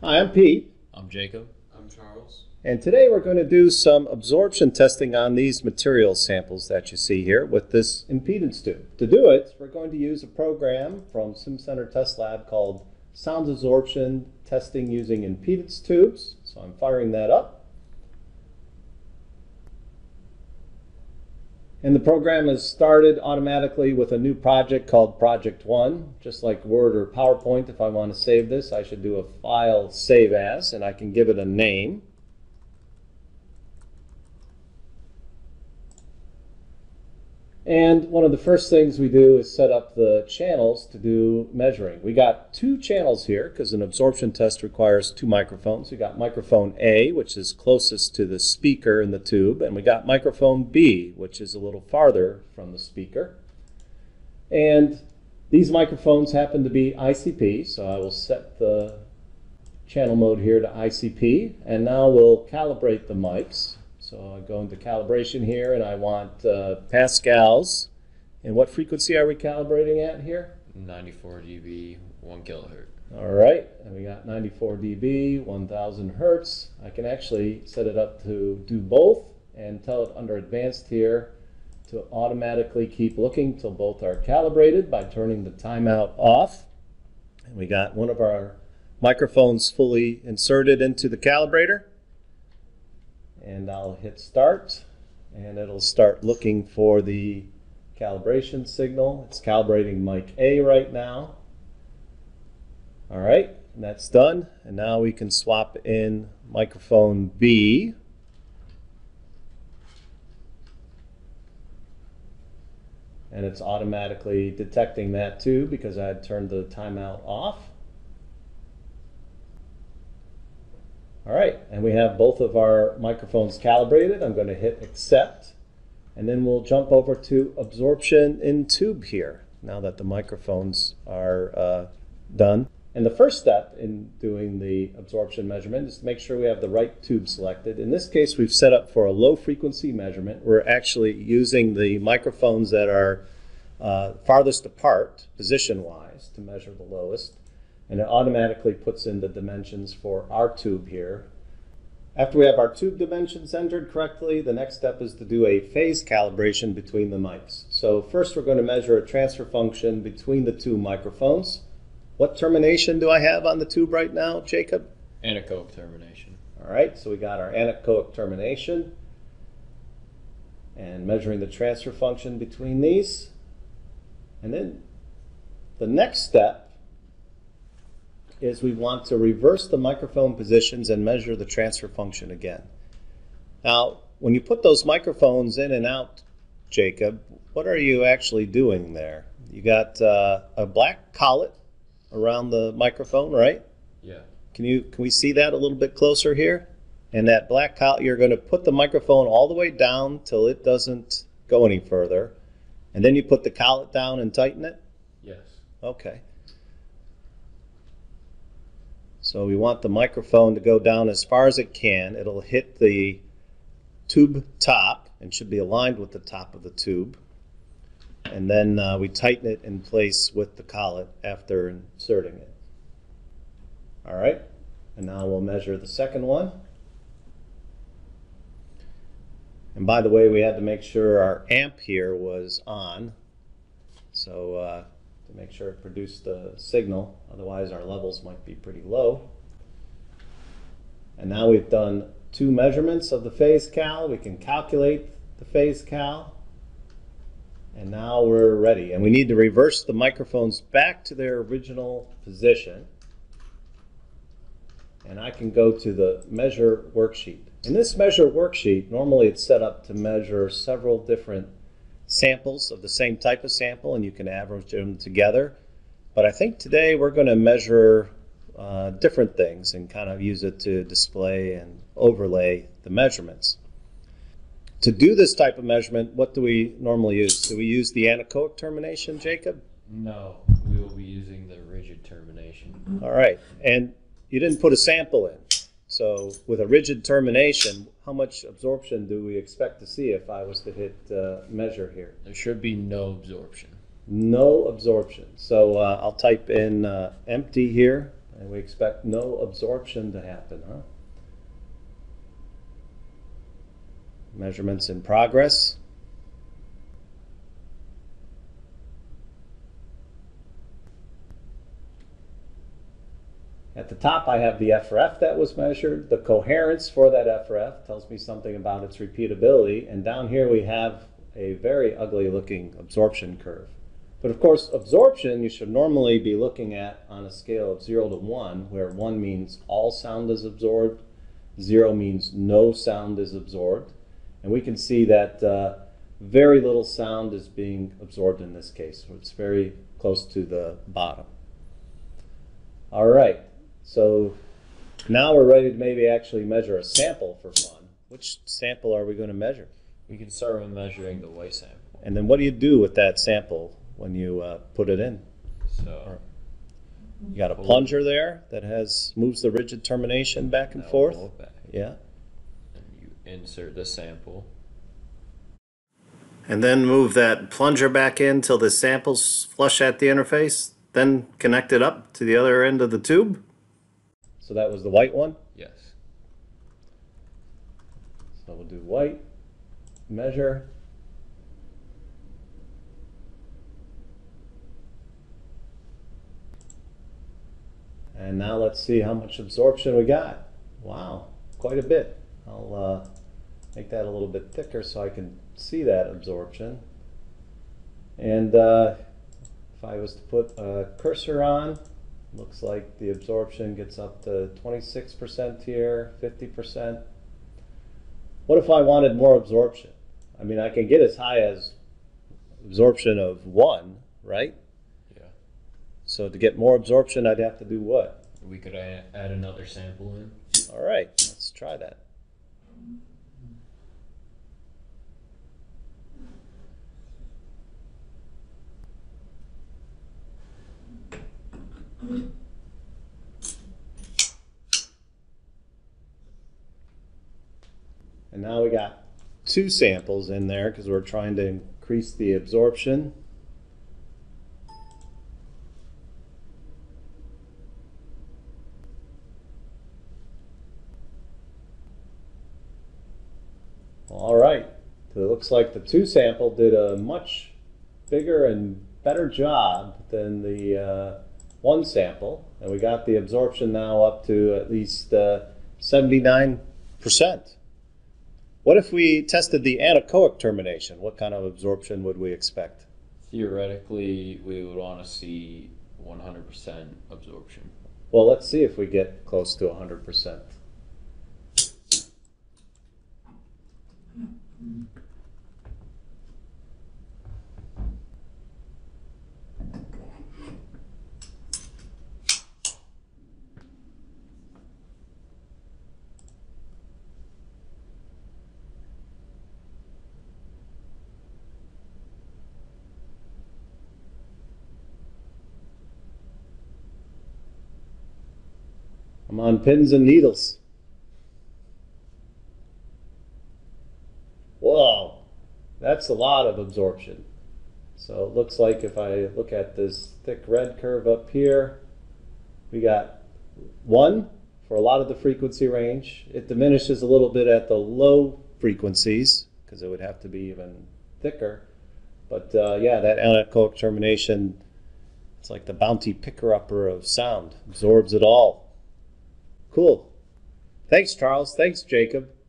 Hi, I'm Pete. I'm Jacob. I'm Charles. And today we're going to do some absorption testing on these material samples that you see here with this impedance tube. To do it, we're going to use a program from SimCenter Test Lab called Sound Absorption Testing Using Impedance Tubes. So I'm firing that up. And the program is started automatically with a new project called Project 1. Just like Word or PowerPoint, if I want to save this, I should do a File Save As, and I can give it a name. And one of the first things we do is set up the channels to do measuring. We got two channels here because an absorption test requires two microphones. We got microphone A, which is closest to the speaker in the tube, and we got microphone B, which is a little farther from the speaker. And these microphones happen to be ICP, so I will set the channel mode here to ICP, and now we'll calibrate the mics. So I go into calibration here, and I want Pascals. And what frequency are we calibrating at here? 94 dB, 1 kilohertz. All right, and we got 94 dB, 1000 hertz. I can actually set it up to do both and tell it under advanced here to automatically keep looking till both are calibrated by turning the timeout off. And we got one of our microphones fully inserted into the calibrator. And I'll hit start, and it'll start looking for the calibration signal. It's calibrating mic A right now. All right, and that's done. And now we can swap in microphone B. And it's automatically detecting that too because I had turned the timeout off. All right, and we have both of our microphones calibrated. I'm going to hit accept, and then we'll jump over to absorption in tube here, now that the microphones are done. And the first step in doing the absorption measurement is to make sure we have the right tube selected. In this case, we've set up for a low frequency measurement. We're actually using the microphones that are farthest apart, position-wise, to measure the lowest. And it automatically puts in the dimensions for our tube here. After we have our tube dimensions entered correctly, the next step is to do a phase calibration between the mics. So first we're going to measure a transfer function between the two microphones. What termination do I have on the tube right now, Jacob? Anechoic termination. All right, so we got our anechoic termination. And measuring the transfer function between these. And then the next step is we want to reverse the microphone positions and measure the transfer function again. Now, when you put those microphones in and out, Jacob, what are you actually doing there? You got a black collet around the microphone, right? Yeah. Can we see that a little bit closer here? And that black collet, you're going to put the microphone all the way down till it doesn't go any further. And then you put the collet down and tighten it? Yes. Okay. So we want the microphone to go down as far as it can. It'll hit the tube top and should be aligned with the top of the tube. And then we tighten it in place with the collet after inserting it. All right, and now we'll measure the second one. And by the way, we had to make sure our amp here was on. So to make sure it produced the signal, otherwise our levels might be pretty low. And now we've done two measurements of the phase cal. We can calculate the phase cal. And now we're ready. And we need to reverse the microphones back to their original position. And I can go to the measure worksheet. In this measure worksheet, normally it's set up to measure several different samples of the same type of sample, and you can average them together. But I think today we're going to measure different things and kind of use it to display and overlay the measurements. To do this type of measurement, what do we normally use? Do we use the anechoic termination, Jacob? No, we will be using the rigid termination. All right, and you didn't put a sample in. So with a rigid termination, how much absorption do we expect to see if I was to hit measure here? There should be no absorption. No absorption. So I'll type in empty here, and we expect no absorption to happen, huh? Measurements in progress. At the top I have the FRF that was measured. The coherence for that FRF tells me something about its repeatability. And down here we have a very ugly looking absorption curve. But of course, absorption you should normally be looking at on a scale of 0 to 1, where 1 means all sound is absorbed, 0 means no sound is absorbed. And we can see that very little sound is being absorbed in this case. So it's very close to the bottom. All right, so now we're ready to maybe actually measure a sample for fun. Which sample are we going to measure? We can start with measuring the white sample. And then what do you do with that sample when you put it in? So you got a plunger there that moves the rigid termination back and forth. Pull it back. Yeah. And you insert the sample. And then move that plunger back in till the sample's flush at the interface. Then connect it up to the other end of the tube. So that was the white one? Yes. So we'll do white, measure. And now let's see how much absorption we got. Wow, quite a bit. I'll make that a little bit thicker so I can see that absorption. And if I was to put a cursor on, looks like the absorption gets up to 26% here, 50%. What if I wanted more absorption? I mean, I can get as high as absorption of 1, right? Yeah. So to get more absorption, I'd have to do what? We could add another sample in. All right, let's try that. And now we got 2 samples in there because we're trying to increase the absorption. All right, so it looks like the 2 sample did a much bigger and better job than the 1 sample, and we got the absorption now up to at least 79%. What if we tested the anechoic termination? What kind of absorption would we expect? Theoretically, we would want to see 100% absorption. Well, let's see if we get close to 100%. I'm on pins and needles. Whoa, that's a lot of absorption. So it looks like if I look at this thick red curve up here, we got 1 for a lot of the frequency range. It diminishes a little bit at the low frequencies because it would have to be even thicker. But yeah, that anechoic termination, it's like the bounty picker-upper of sound, absorbs it all. Cool. Thanks, Charles. Thanks, Jacob.